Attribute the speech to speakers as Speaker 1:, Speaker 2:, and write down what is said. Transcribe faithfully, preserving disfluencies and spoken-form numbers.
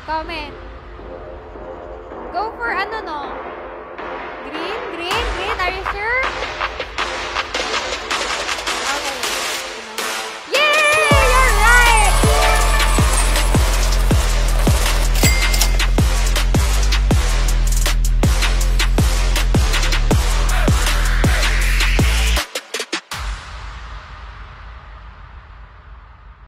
Speaker 1: Comment. Go for ano, no? Green? Green? Green? Are you